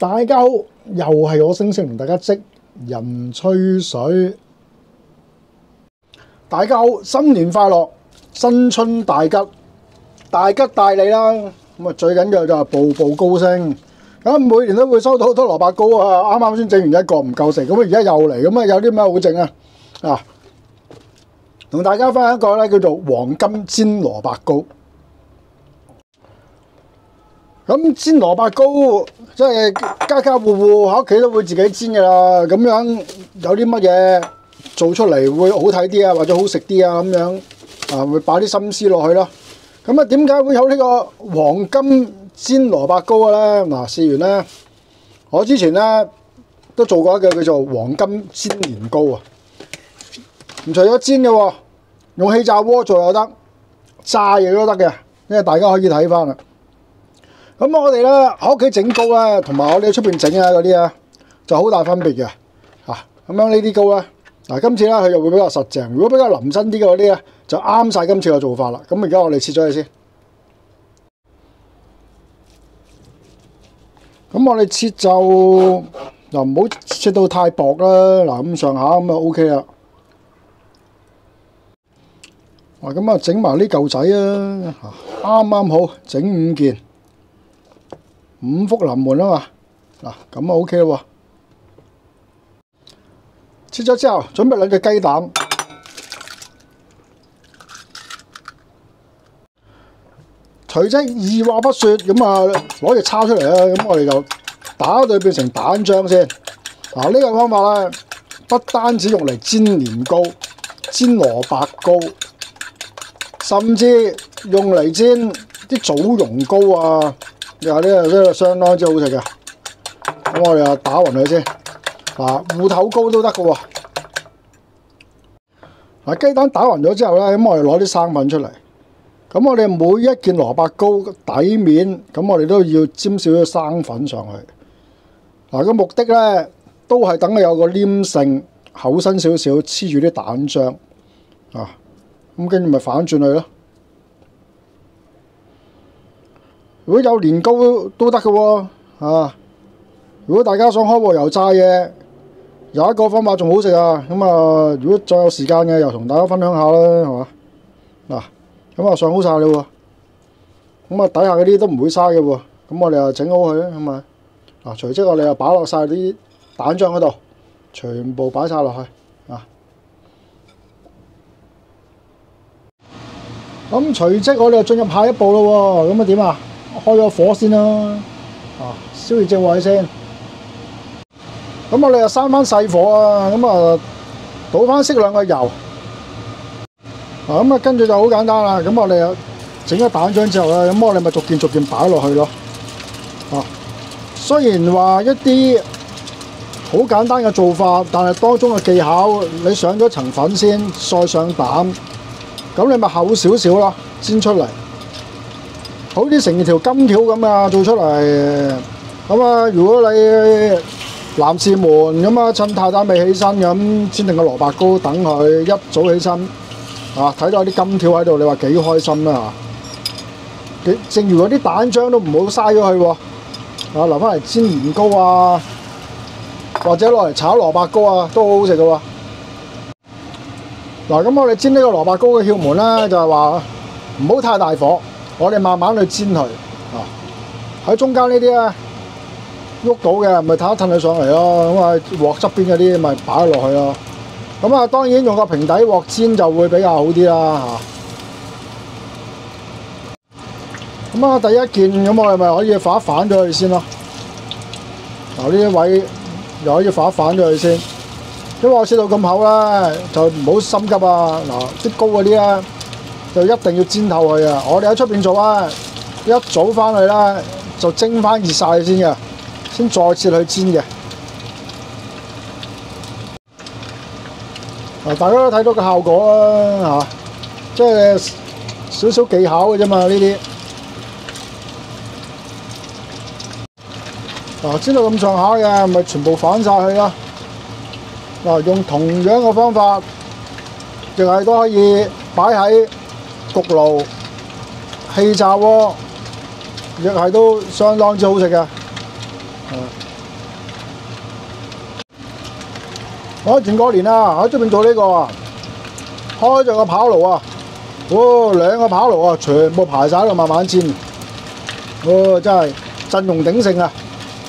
大家好，又係我星星同大家職人吹水。大家好，新年快樂，新春大吉，大吉大利啦！咁啊，最緊要就係步步高升。咁每年都會收到好多蘿蔔糕啊，啱啱先整完一個唔夠食，咁啊而家又嚟，咁啊有啲咩好整啊？同大家分享一個咧叫做黃金煎蘿蔔糕。咁煎蘿蔔糕即係家家戶戶喺屋企都會自己煎㗎啦。咁樣有啲乜嘢做出嚟會好睇啲啊，或者好食啲啊咁樣啊，會擺啲心思落去咯。咁啊，點解會有呢個黃金煎蘿蔔糕嘅咧？嗱，試完咧，我之前咧都做過一個叫做黃金煎年糕啊。唔除咗煎嘅喎，用氣炸鍋做又得，炸嘢都得嘅，因為大家可以睇翻啦。咁我哋咧喺屋企整糕咧，同埋我哋喺出邊整啊嗰啲啊，就好大分別嘅嚇。咁樣呢啲糕咧，嗱今次咧佢又會比較實淨。如果比較腍身啲嘅嗰啲咧，就啱晒今次嘅做法啦。咁而家我哋切咗佢先。咁我哋切就嗱唔好切到太薄啦。嗱咁上下咁就 OK 啦。嗱咁啊整埋呢嚿仔啊，啱啱好整5件。5福臨門啊嘛，嗱咁啊 OK 咯喎。切咗之後，準備2隻雞蛋，隨即二話不說咁啊攞隻叉出嚟啦。咁我哋就打到變成蛋漿先。嗱呢個方法咧，不單止用嚟煎年糕、煎蘿蔔糕，甚至用嚟煎啲棗蓉糕啊。呢個相當之好食嘅，咁我哋就打勻佢先。芋頭糕都得嘅喎。雞蛋打勻咗之後咧，咁我哋攞啲生粉出嚟。咁我哋每一件蘿蔔糕底面，咁我哋都要沾少少生粉上去。個目的咧，都係等佢有個黏性，厚身少少，黐住啲蛋漿。咁跟住咪反轉佢咯。如果有年糕都得嘅喎，如果大家想開鑊油炸嘢，有一個方法仲好食啊！咁啊，如果再有時間嘅，又同大家分享下啦，係嘛？咁啊上好晒啦喎，咁啊底下嗰啲都唔會嘥嘅喎，咁我哋又整好佢啦，咁啊，隨即我哋又擺落晒啲蛋漿嗰度，全部擺晒落去咁隨即我哋就進入下一步咯喎，咁啊點啊？開咗火先啦，燒熱隻鑊先。咁我哋就閂翻細火啊，咁啊倒翻適量嘅油。咁啊跟住就好簡單啦。咁我哋又整咗蛋漿之後咧，咁我哋咪逐件擺落去咯。雖然話一啲好簡單嘅做法，但係當中嘅技巧，你上咗層粉先，再上蛋，咁你咪厚少少咯，煎出嚟。好似成條金條咁啊，做出嚟咁啊！如果你男士們咁啊，趁太太未起身咁，煎定個蘿蔔糕等佢一早起身睇到啲金條喺度，你話幾開心啦嚇！正如嗰啲蛋漿都唔好嘥咗佢喎，留翻嚟煎年糕啊，或者攞嚟炒蘿蔔糕啊，都好好食嘅喎。咁我哋煎呢個蘿蔔糕嘅竅門咧，就係話唔好太大火。我哋慢慢去煎佢，喺中間呢啲咧喐到嘅，咪褪一褪佢上嚟咯。咁啊，鑊側邊嗰啲咪擺落去咯。咁啊，當然用個平底鑊煎就會比較好啲啦嚇。咁啊，第一件咁我哋咪可以反一反咗佢先咯。呢啲位又可以反一反咗佢先，因為我切到咁厚咧，就唔好心急啊。啲糕嗰啲咧，就一定要煎透佢啊！我哋喺出邊做啊，一早翻去啦，就蒸翻熱晒佢先嘅，先再切去煎嘅。大家都睇到個效果啦即係少少技巧嘅啫嘛呢啲。煎到咁上下嘅，咪全部反晒佢啦。用同樣嘅方法，亦係都可以擺喺焗爐、氣炸鍋，亦係都相當之好食嘅。 我前過年啊，喺出邊做呢個啊，開咗個跑爐啊，哦2個跑爐啊，全部排晒喺度慢慢煎，哦真係陣容鼎盛啊！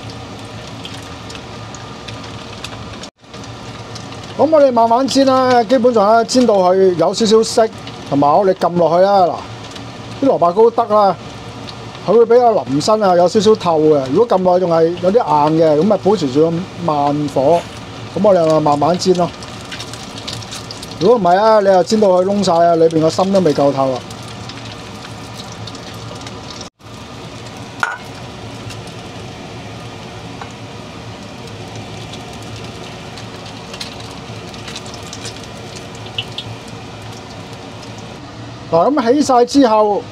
咁我哋慢慢煎啦，基本上咧煎到佢有少少色，同埋我哋撳落去啦，嗱啲蘿蔔糕得啦。佢會比較腍身啊，有少少透嘅。如果撳耐仲係有啲硬嘅，咁咪保持住慢火。咁我哋咪慢慢煎咯。如果唔係啊，你又煎到佢燶晒啊，裏邊個心都未夠透啊。嗱，咁起晒之後。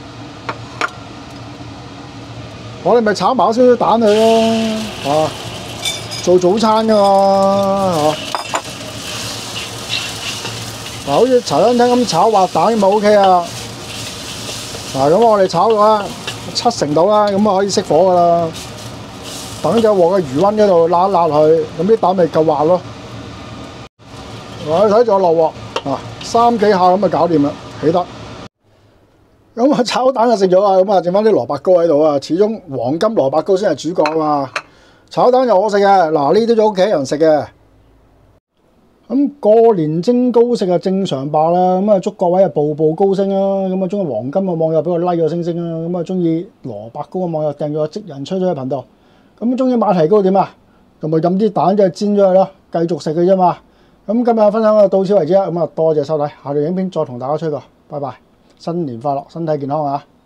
我哋咪炒埋少少蛋佢咯，啊，做早餐噶嘛，嗱，好似茶餐廳咁炒滑蛋咪 OK 啊，嗱，咁我哋炒咗70%到啦，咁啊可以熄火噶啦，等隻鑊嘅餘溫嗰度辣一辣佢，咁啲蛋咪夠滑咯。我睇住我落鑊，啊，3幾下咁就搞掂啦，起得。咁啊炒蛋就食咗啊，咁啊剩翻啲蘿蔔糕喺度啊，始終黃金蘿蔔糕先係主角啊嘛。炒蛋又好食嘅，嗱呢啲都屋企人食嘅。咁過年蒸糕食啊正常罷啦，咁啊祝各位啊步步高升啦。咁啊中意黃金嘅網友俾個 like 個星星啦，咁啊中意蘿蔔糕嘅網友訂咗個職人吹水嘅頻道。咁中意馬蹄糕點啊？咁咪飲啲蛋即係煎咗佢咯，繼續食嘅啫嘛。咁今日分享就到此為止啦，咁啊多謝收睇，下條影片再同大家吹過，拜拜。新年快樂，身體健康啊！